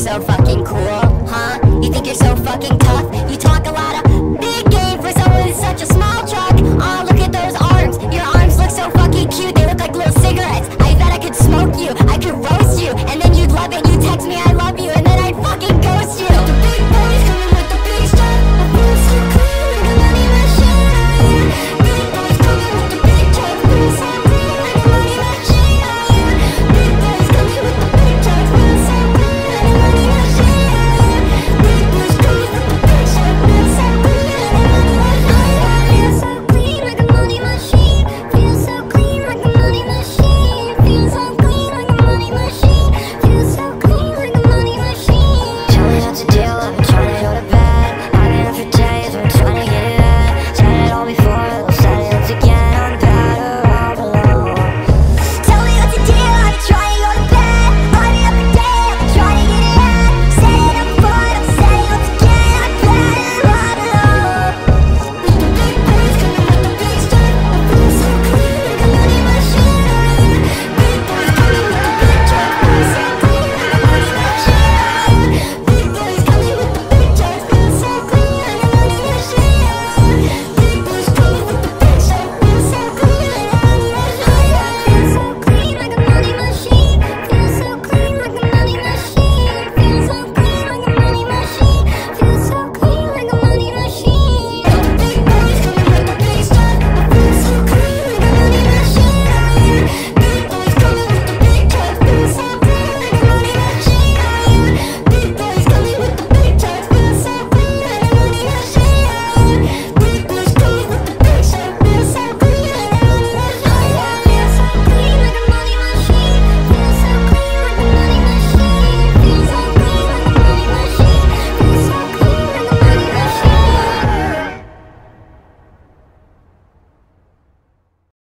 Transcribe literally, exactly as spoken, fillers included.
so fucking cool, huh? You think you're so fucking tough? You talk a lot of big game for someone in such a small truck. Aw, look at those arms. Your arms look so fucking cute.